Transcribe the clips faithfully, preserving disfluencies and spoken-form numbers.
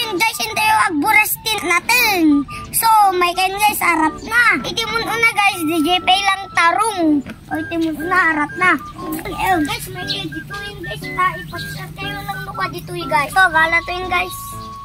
kain guys, hindi yung agburastin natin. So, may kain guys, harap na. Itimun una guys, D J Pay lang tarong. O, itimun una, harap na. Eh, guys, may kain dito yun guys. Ah, ipag-share kayo lang luka dito yun guys. So, gala to yun guys.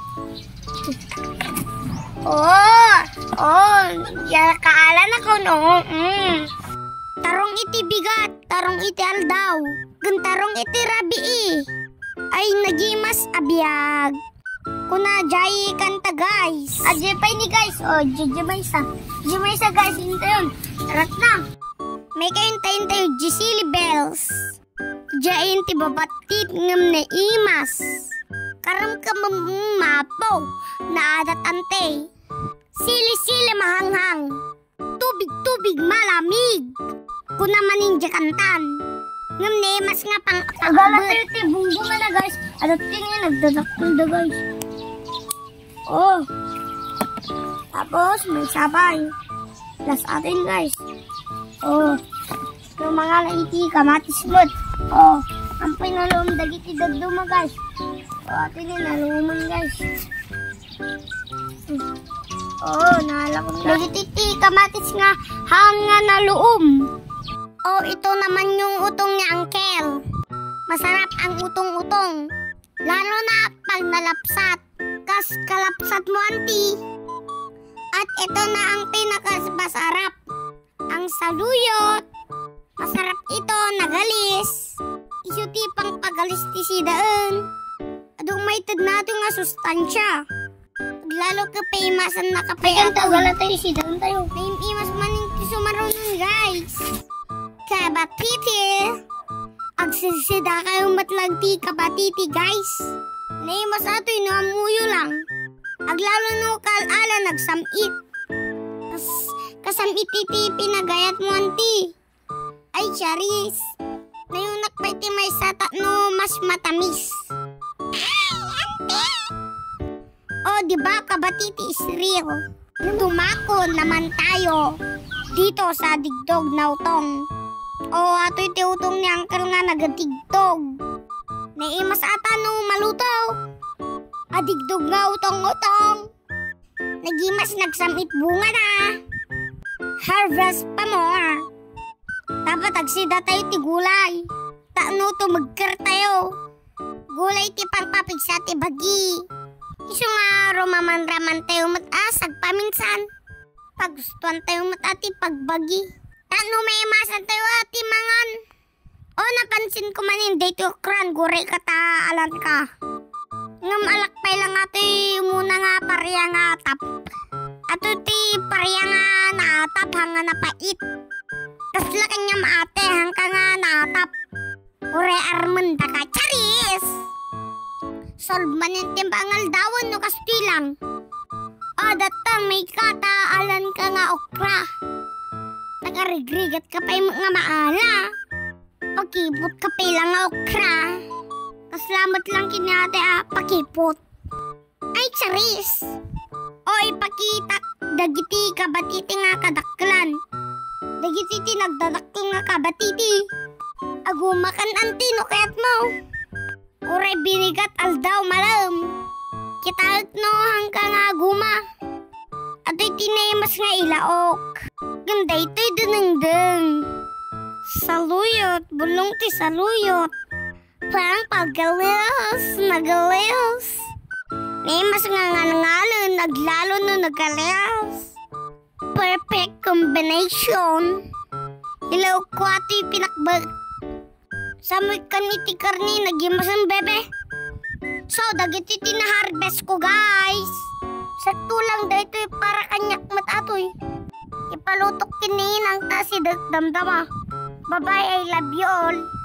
Oh, oh, yan kaalan ako no. Mm. Tarong iti bigat, tarong iti aldaw. Gantarong iti rabi eh. Ay nagimas abiyag. Kuna jay kanta guys. Adje pa ni guys. Oh, jay sa. Jay sa guys, hinta yun. Tarat na. May kayong tayin tayo Gisili Bells. Jayin ti babatit ngam na imas. Karam ka mapaw na adat ante. Sili-sili mahanghang. Tubig-tubig malamig. Kuna maninja kantan. Ngam na imas nga pang agala tayo ti bunggo nga na guys. Adat tingin nagdadakol na guys. Oh. Tapos may sabay. Plus atin guys. Oh. Yung mga laiti kamatis mood. Oh. Ang pinalom dagiti dagduma guys. Oh, atin yung naluman guys. Oh, nalakon na. Dagiti kamatis nga hang nga naluom. Oh, ito naman yung utong ni Uncle. Masarap ang utong-utong. Lalo na pag nalapsat. Kas kalapsat mo, auntie. At ito na ang pinakasarap. Ang saluyot. Masarap ito, nagalis. Isuti pang pagalis ti sidaan. Adong may tad nato nga sustansya. Lalo ka paimasan na kapay. Ang tagala tayo sidaan tayo. Paimas maning tisumaroon guys. Kabatiti. Agsisida kayong matlagti kabatiti guys. Naimas ato'y naamuyo lang. Aglalo no kalala nagsamit. Kas, kasamit iti pinagayat mo anti. Ay charis. Nayunak pa iti may sata no mas matamis. Ay ante. O diba kabatiti is real. Tumako naman tayo. Dito sa digdog na utong. O ato'y tiutong ni Uncle nga nagatigdog. Naimas ata no malutaw. Adigdog nga utong-utong. Nagimas nagsamit bunga na. Harvest pa more. Dapat agsida tayo ti gulay. Taano to magkar tayo. Gulay ti pangpapig sa ti bagi. Iso nga romaman-raman tayo matasag paminsan. Pagustuhan tayo matati pagbagi. Taano may imasan tayo ati mangan. O napansin ko man hindi to kran gure kataalan ka. Ngam alakpay lang ati muna nga pariya nga atap. Ato ti pariya nga naatap hanga napait. Kasla kanya maate hangka nga naatap. Ure armanda ka charis. Solve man yung timbangal dawan no kastilang. O datang may kataalan ka nga okra. Nagarigrigat ka pa yung mga maala. Pakipot ka pa lang nga okra. Kaslamat lang kinate ah, pakipot. Ay charis. O ipakita dagiti kabatiti nga kadaklan. Dagiti nagdadakkel nga kabatiti. Agumakan antino kayat mo. Uray binigat aldaw malam. Kitaag no hangka nga aguma. Ato'y tinaymas nga ilaok. Ganda ito'y duneng-deng. Saluyot, bulong ti saluyot. Parang pagalis, nagalis. Naymas nga nga nangalan, naglalo no nagalis. Perfect combination. Ilaw ko ato'y pinakbag. Samoy kan iti karni, nagimasan bebe. So, dagiti tinaharvest ko guys. Sakto lang dito para kanyak matatoy. Ipalutok kinin ang tasi damdama. Bye-bye, I love you all.